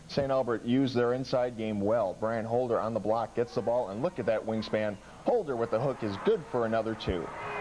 St. Albert used their inside game well. Bryan Holder on the block gets the ball, and look at that wingspan. Holder with the hook is good for another 2.